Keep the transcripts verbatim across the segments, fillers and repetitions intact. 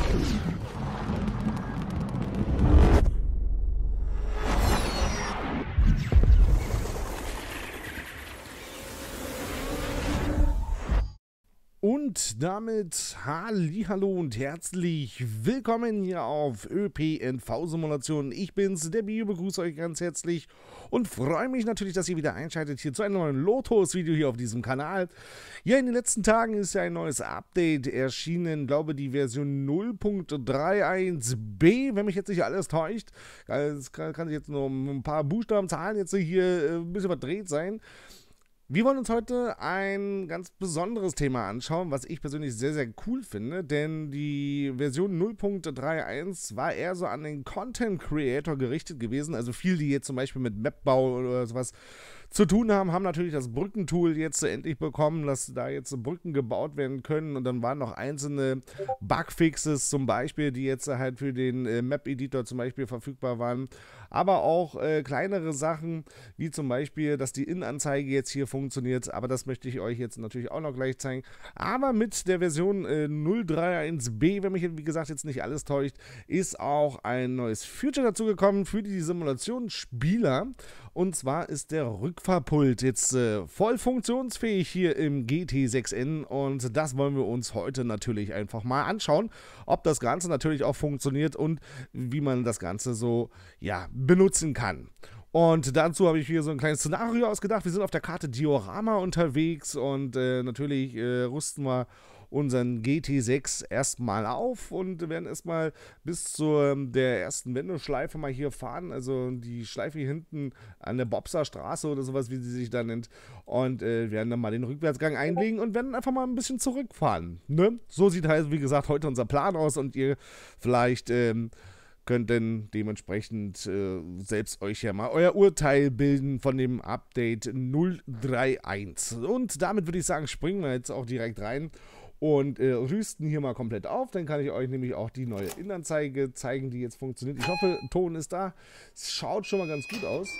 Und damit hallihallo und herzlich willkommen hier auf ÖPNV-Simulationen. Ich bin's, der Bio, begrüße euch ganz herzlich und freue mich natürlich, dass ihr wieder einschaltet hier zu einem neuen Lotus-Video hier auf diesem Kanal. Ja, in den letzten Tagen ist ja ein neues Update erschienen, glaube die Version null Punkt einunddreißig b, wenn mich jetzt nicht alles täuscht. Es kann, kann sich jetzt nur um ein paar Buchstaben, Zahlen jetzt hier ein bisschen verdreht sein. Wir wollen uns heute ein ganz besonderes Thema anschauen, was ich persönlich sehr, sehr cool finde, denn die Version null Punkt einunddreißig war eher so an den Content Creator gerichtet gewesen, also viele, die jetzt zum Beispiel mit Mapbau oder sowas zu tun haben, haben natürlich das Brückentool jetzt endlich bekommen, dass da jetzt Brücken gebaut werden können, und dann waren noch einzelne Bugfixes zum Beispiel, die jetzt halt für den äh, Map-Editor zum Beispiel verfügbar waren, aber auch äh, kleinere Sachen, wie zum Beispiel, dass die Innenanzeige jetzt hier funktioniert, aber das möchte ich euch jetzt natürlich auch noch gleich zeigen. Aber mit der Version äh, null Punkt einunddreißig b, wenn mich wie gesagt jetzt nicht alles täuscht, ist auch ein neues Feature dazu gekommen für die Simulationsspieler, und zwar ist der Rückfahrpult jetzt äh, voll funktionsfähig hier im G T sechs N, und das wollen wir uns heute natürlich einfach mal anschauen, ob das Ganze natürlich auch funktioniert und wie man das Ganze so, ja, benutzen kann. Und dazu habe ich hier so ein kleines Szenario ausgedacht. Wir sind auf der Karte Diorama unterwegs und äh, natürlich äh, rüsten wir unseren G T sechs erstmal auf und werden erstmal bis zur der ersten Wendeschleife mal hier fahren, also die Schleife hier hinten an der Bobser Straße oder sowas, wie sie sich da nennt, und äh, werden dann mal den Rückwärtsgang einlegen und werden einfach mal ein bisschen zurückfahren, ne? So sieht halt, wie gesagt, heute unser Plan aus, und ihr vielleicht ähm, könnt denn dementsprechend äh, selbst euch ja mal euer Urteil bilden von dem Update null Punkt einunddreißig. Und damit würde ich sagen, springen wir jetzt auch direkt rein und äh, rüsten hier mal komplett auf. Dann kann ich euch nämlich auch die neue Innenanzeige zeigen, die jetzt funktioniert. Ich hoffe, Ton ist da. Es schaut schon mal ganz gut aus.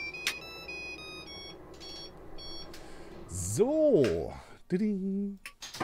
So. Diding.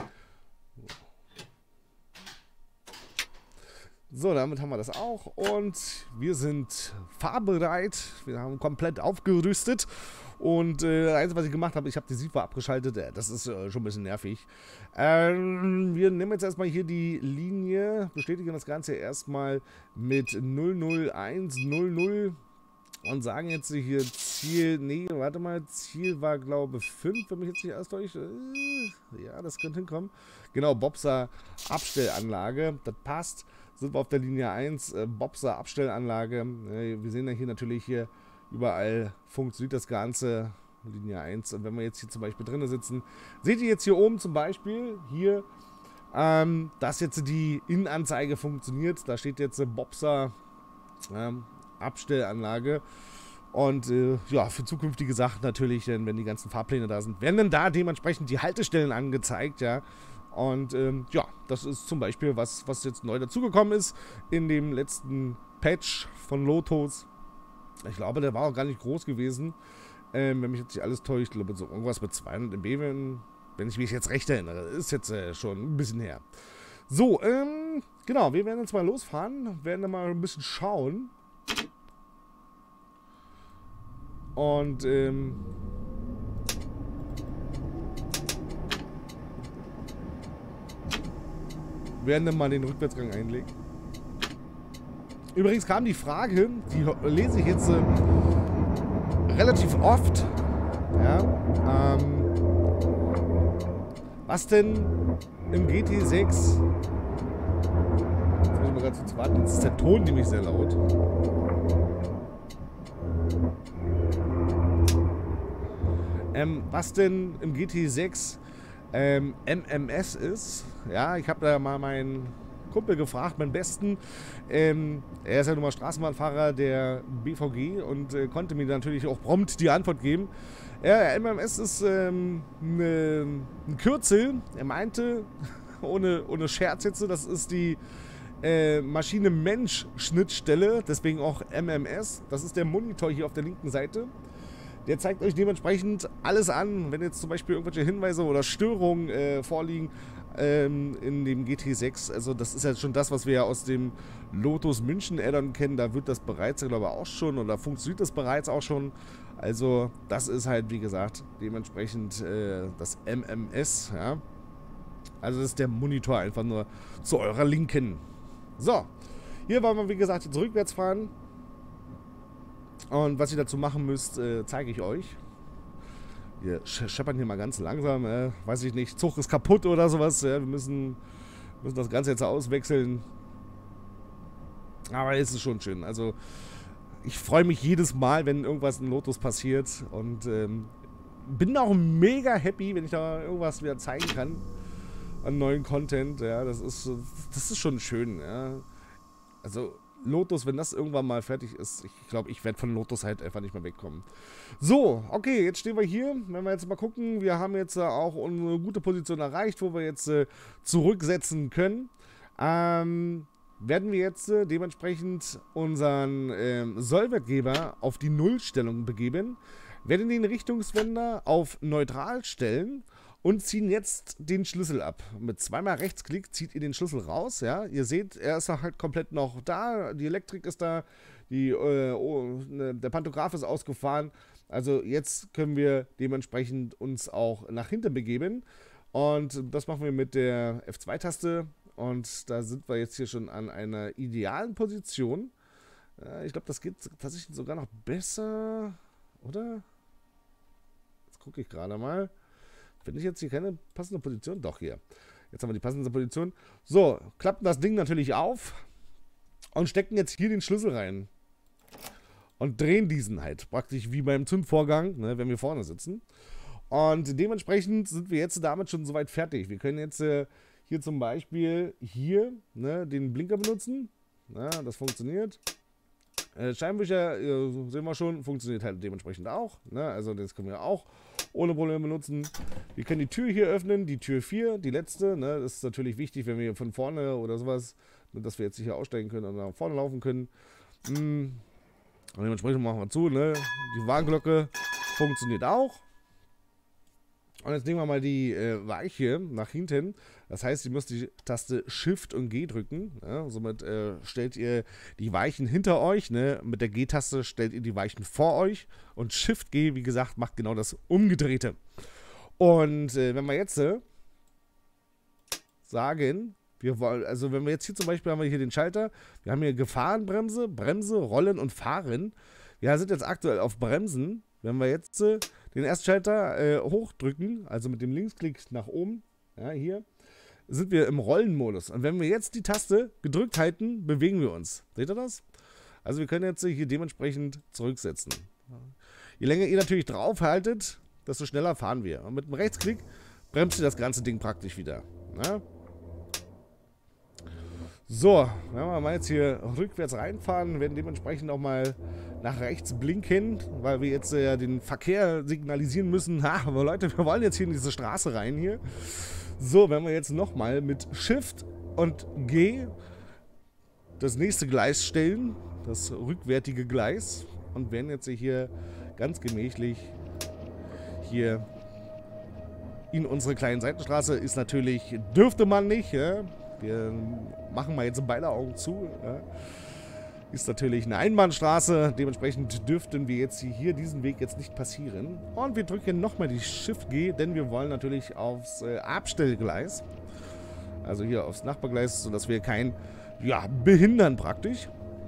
So, damit haben wir das auch, und wir sind fahrbereit. Wir haben komplett aufgerüstet, und äh, eins, was ich gemacht habe, ich habe die SIFA abgeschaltet. Äh, das ist äh, schon ein bisschen nervig. Ähm, wir nehmen jetzt erstmal hier die Linie, bestätigen das Ganze erstmal mit null null eins null null und sagen jetzt hier Ziel, nee, warte mal, Ziel war, glaube ich, fünf, wenn mich jetzt nicht alles täuscht. Äh, ja, das könnte hinkommen. Genau, Bobser Abstellanlage, das passt. Sind wir auf der Linie eins, äh, Bobser Abstellanlage. Äh, wir sehen ja hier natürlich hier überall funktioniert das Ganze, Linie eins. Und wenn wir jetzt hier zum Beispiel drinnen sitzen, seht ihr jetzt hier oben zum Beispiel hier, ähm, dass jetzt die Innenanzeige funktioniert. Da steht jetzt äh, Bobser ähm, Abstellanlage. Und äh, ja, für zukünftige Sachen natürlich, denn wenn die ganzen Fahrpläne da sind, werden dann da dementsprechend die Haltestellen angezeigt, ja. Und ähm, ja, das ist zum Beispiel was, was jetzt neu dazugekommen ist in dem letzten Patch von Lotus. Ich glaube, der war auch gar nicht groß gewesen, ähm, wenn mich jetzt nicht alles täuscht. Ich glaube, so irgendwas mit zweihundert M B, wenn, wenn ich mich jetzt recht erinnere. Ist jetzt äh, schon ein bisschen her. So, ähm, genau, wir werden jetzt mal losfahren, werden dann mal ein bisschen schauen. Und, ähm... werden dann mal den Rückwärtsgang einlegen. Übrigens kam die Frage, die lese ich jetzt äh, relativ oft, ja, ähm, was denn im G T sechs, jetzt muss ich mal ganz kurz warten, jetzt ist der Ton nämlich sehr laut. Ähm, was denn im G T sechs ähm, M M S ist. Ja, ich habe da mal meinen Kumpel gefragt, meinen Besten. Ähm, er ist ja nun mal Straßenbahnfahrer der B V G und äh, konnte mir natürlich auch prompt die Antwort geben. Ja, M M S ist ähm, ne, ein Kürzel. Er meinte, ohne, ohne Scherz jetzt, das ist die äh, Maschine-Mensch-Schnittstelle, deswegen auch M M S. Das ist der Monitor hier auf der linken Seite. Der zeigt euch dementsprechend alles an, wenn jetzt zum Beispiel irgendwelche Hinweise oder Störungen äh, vorliegen. ähm, in dem G T sechs. Also das ist ja schon das, was wir ja aus dem Lotus München Add-on kennen. Da wird das bereits, glaube ich, auch schon, oder funktioniert das bereits auch schon. Also das ist halt, wie gesagt, dementsprechend äh, das M M S, ja. Also das ist der Monitor einfach nur zu eurer Linken. So, hier wollen wir, wie gesagt, jetzt rückwärts fahren. Und was ihr dazu machen müsst, äh, zeige ich euch. Wir scheppern hier mal ganz langsam, äh, weiß ich nicht, Zug ist kaputt oder sowas. Ja, wir müssen, müssen das Ganze jetzt auswechseln. Aber es ist schon schön. Also ich freue mich jedes Mal, wenn irgendwas in Lotus passiert. Und ähm, bin auch mega happy, wenn ich da irgendwas wieder zeigen kann. An neuen Content. Ja, das ist, das ist schon schön. Ja. Also Lotus, wenn das irgendwann mal fertig ist, ich glaube, ich werde von Lotus halt einfach nicht mehr wegkommen. So, okay, jetzt stehen wir hier. Wenn wir jetzt mal gucken, wir haben jetzt äh, auch eine gute Position erreicht, wo wir jetzt äh, zurücksetzen können. Ähm, werden wir jetzt äh, dementsprechend unseren äh, Sollwertgeber auf die Nullstellung begeben, werden den Richtungswender auf neutral stellen und ziehen jetzt den Schlüssel ab. Mit zweimal Rechtsklick zieht ihr den Schlüssel raus. Ja? Ihr seht, er ist halt komplett noch da. Die Elektrik ist da. Die, äh, oh, ne, der Pantograph ist ausgefahren. Also jetzt können wir dementsprechend uns auch nach hinten begeben. Und das machen wir mit der F zwei Taste. Und da sind wir jetzt hier schon an einer idealen Position. Äh, ich glaube, das geht tatsächlich sogar noch besser. Oder? Jetzt gucke ich gerade mal. Finde ich jetzt hier keine passende Position? Doch, hier. Jetzt haben wir die passende Position. So, klappen das Ding natürlich auf und stecken jetzt hier den Schlüssel rein. Und drehen diesen halt. Praktisch wie beim Zündvorgang, ne, wenn wir vorne sitzen. Und dementsprechend sind wir jetzt damit schon soweit fertig. Wir können jetzt äh, hier zum Beispiel hier ne, den Blinker benutzen. Ja, das funktioniert. Äh, Scheinwischer, äh, sehen wir schon, funktioniert halt dementsprechend auch. Ne? Also das können wir auch ohne Probleme benutzen. Wir können die Tür hier öffnen, die Tür vier, die letzte. Ne? Das ist natürlich wichtig, wenn wir von vorne oder sowas, dass wir jetzt hier aussteigen können und nach vorne laufen können. Mm. Und dementsprechend machen wir zu. Ne? Die Warnglocke funktioniert auch. Und jetzt nehmen wir mal die äh, Weiche nach hinten. Das heißt, ihr müsst die Taste Shift und G drücken. Ja? Somit äh, stellt ihr die Weichen hinter euch. Ne? Mit der G-Taste stellt ihr die Weichen vor euch. Und Shift G, wie gesagt, macht genau das Umgedrehte. Und äh, wenn wir jetzt äh, sagen, wir wollen, also wenn wir jetzt hier zum Beispiel haben wir hier den Schalter. Wir haben hier Gefahrenbremse, Bremse, Rollen und Fahren. Wir sind jetzt aktuell auf Bremsen. Wenn wir jetzt äh, den Erstschalter äh, hochdrücken, also mit dem Linksklick nach oben, ja, hier, sind wir im Rollenmodus. Und wenn wir jetzt die Taste gedrückt halten, bewegen wir uns. Seht ihr das? Also wir können jetzt hier dementsprechend zurücksetzen. Je länger ihr natürlich drauf haltet, desto schneller fahren wir. Und mit dem Rechtsklick bremst ihr das ganze Ding praktisch wieder. Ja? So, wenn wir mal jetzt hier rückwärts reinfahren, werden dementsprechend auch mal nach rechts blinken, weil wir jetzt äh, den Verkehr signalisieren müssen. Ha, aber Leute, wir wollen jetzt hier in diese Straße rein hier. So, wenn wir jetzt nochmal mit Shift und G das nächste Gleis stellen, das rückwärtige Gleis, und werden jetzt hier ganz gemächlich hier in unsere kleine Seitenstraße. Ist natürlich, dürfte man nicht, ja. Wir machen mal jetzt beide Augen zu. Ja. Ist natürlich eine Einbahnstraße. Dementsprechend dürften wir jetzt hier diesen Weg jetzt nicht passieren. Und wir drücken nochmal die Shift-G, denn wir wollen natürlich aufs äh, Abstellgleis. Also hier aufs Nachbargleis, sodass wir kein, ja, behindern praktisch.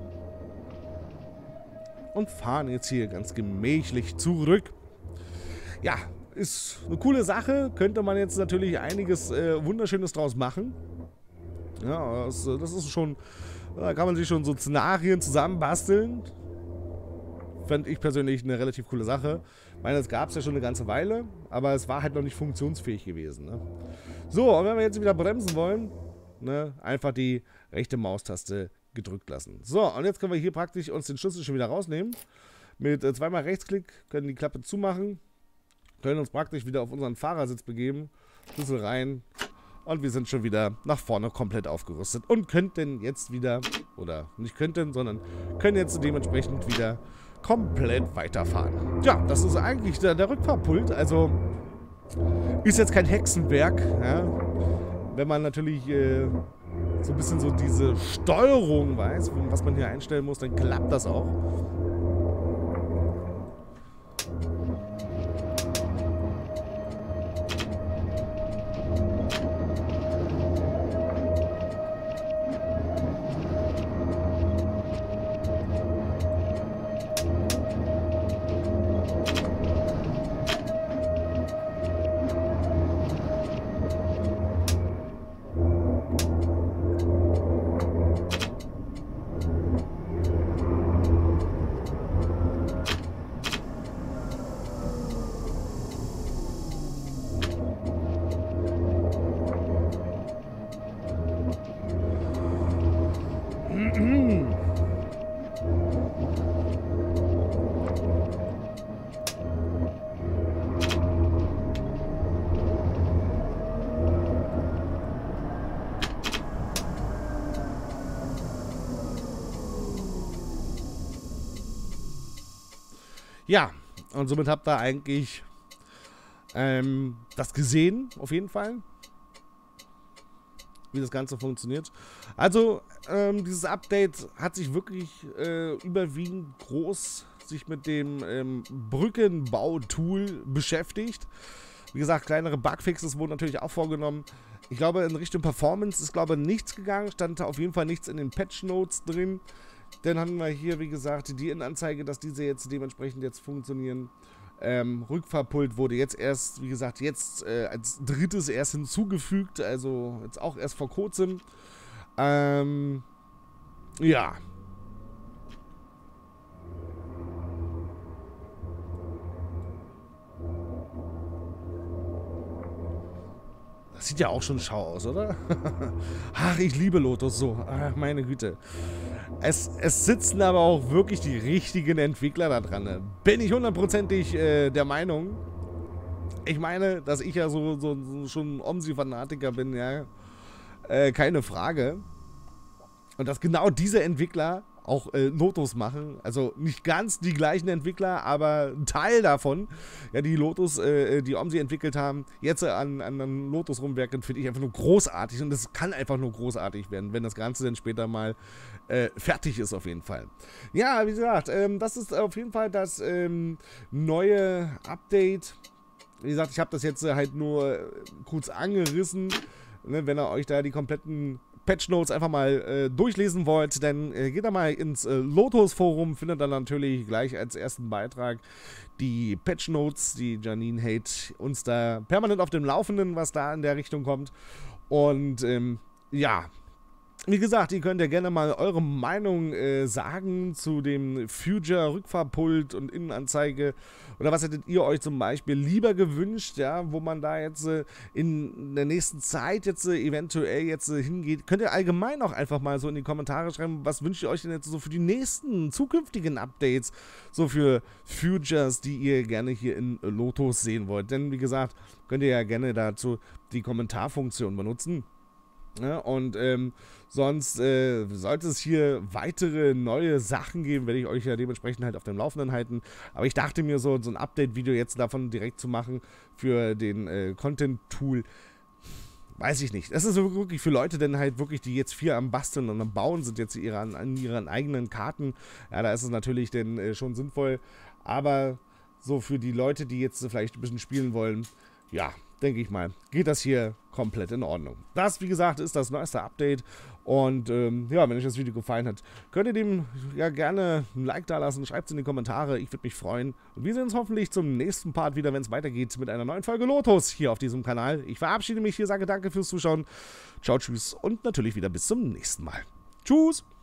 Und fahren jetzt hier ganz gemächlich zurück. Ja, ist eine coole Sache. Könnte man jetzt natürlich einiges äh, Wunderschönes draus machen. Ja, das, das ist schon, da kann man sich schon so Szenarien zusammenbasteln. Fand ich persönlich eine relativ coole Sache. Ich meine, das gab es ja schon eine ganze Weile, aber es war halt noch nicht funktionsfähig gewesen. Ne? So, und wenn wir jetzt wieder bremsen wollen, ne, einfach die rechte Maustaste gedrückt lassen. So, und jetzt können wir hier praktisch uns den Schlüssel schon wieder rausnehmen. Mit äh, zweimal Rechtsklick können die Klappe zumachen, können uns praktisch wieder auf unseren Fahrersitz begeben, Schlüssel rein. Und wir sind schon wieder nach vorne komplett aufgerüstet und könnten jetzt wieder, oder nicht könnten, sondern können jetzt dementsprechend wieder komplett weiterfahren. Ja, das ist eigentlich der, der Rückfahrpult. Also ist jetzt kein Hexenwerk. Ja. wenn man natürlich äh, so ein bisschen so diese Steuerung weiß, was man hier einstellen muss, dann klappt das auch. Ja, und somit habt ihr eigentlich ähm, das gesehen, auf jeden Fall, wie das Ganze funktioniert. Also, ähm, dieses Update hat sich wirklich äh, überwiegend groß sich mit dem ähm, Brückenbau-Tool beschäftigt. Wie gesagt, kleinere Bugfixes wurden natürlich auch vorgenommen. Ich glaube, in Richtung Performance ist, glaube ich, nichts gegangen. Stand auf jeden Fall nichts in den Patch-Notes drin. Dann haben wir hier, wie gesagt, die Innenanzeige, dass diese jetzt dementsprechend jetzt funktionieren. Ähm, Rückfahrpult wurde jetzt erst, wie gesagt, jetzt äh, als drittes erst hinzugefügt. Also jetzt auch erst vor kurzem. Ähm, ja. Das sieht ja auch schon schau aus, oder? Ach, ich liebe Lotus so. Ach, meine Güte. Es, es sitzen aber auch wirklich die richtigen Entwickler da dran. Bin ich hundertprozentig äh, der Meinung. Ich meine, dass ich ja so, so, so schon ein Omsi-Fanatiker bin, ja. Äh, keine Frage. Und dass genau diese Entwickler auch äh, Lotus machen. Also nicht ganz die gleichen Entwickler, aber ein Teil davon, ja, die Lotus, äh, die Omsi entwickelt haben, jetzt äh, an, an Lotus rumwerken, finde ich einfach nur großartig. Und das kann einfach nur großartig werden, wenn das Ganze dann später mal äh, fertig ist, auf jeden Fall. Ja, wie gesagt, ähm, das ist auf jeden Fall das ähm, neue Update. Wie gesagt, ich habe das jetzt äh, halt nur äh, kurz angerissen. Ne, wenn ihr euch da die kompletten Patch Notes einfach mal äh, durchlesen wollt, dann äh, geht da mal ins äh, Lotus Forum, findet dann natürlich gleich als ersten Beitrag die Patch Notes, die Janine hält uns da permanent auf dem Laufenden, was da in der Richtung kommt. Und ähm, ja, wie gesagt, ihr könnt ja gerne mal eure Meinung äh, sagen zu dem Future Rückfahrpult und Innenanzeige. Oder was hättet ihr euch zum Beispiel lieber gewünscht, ja, wo man da jetzt äh, in der nächsten Zeit jetzt äh, eventuell jetzt äh, hingeht. Könnt ihr allgemein auch einfach mal so in die Kommentare schreiben, was wünscht ihr euch denn jetzt so für die nächsten zukünftigen Updates, so für Futures, die ihr gerne hier in äh, Lotus sehen wollt. Denn wie gesagt, könnt ihr ja gerne dazu die Kommentarfunktion benutzen. Ja, und ähm, sonst äh, sollte es hier weitere neue Sachen geben, werde ich euch ja dementsprechend halt auf dem Laufenden halten. Aber ich dachte mir so, so ein Update-Video jetzt davon direkt zu machen für den äh, Content-Tool, weiß ich nicht. Das ist so wirklich für Leute, denn halt wirklich, die jetzt viel am Basteln und am Bauen sind, jetzt ihre, an ihren eigenen Karten. Ja, da ist es natürlich denn äh, schon sinnvoll. Aber so für die Leute, die jetzt vielleicht ein bisschen spielen wollen, ja, denke ich mal, geht das hier komplett in Ordnung. Das, wie gesagt, ist das neueste Update. Und ähm, ja, wenn euch das Video gefallen hat, könnt ihr dem ja gerne ein Like da lassen. Schreibt es in die Kommentare, ich würde mich freuen. Und wir sehen uns hoffentlich zum nächsten Part wieder, wenn es weitergeht mit einer neuen Folge Lotus hier auf diesem Kanal. Ich verabschiede mich hier, sage danke fürs Zuschauen. Ciao, tschüss und natürlich wieder bis zum nächsten Mal. Tschüss!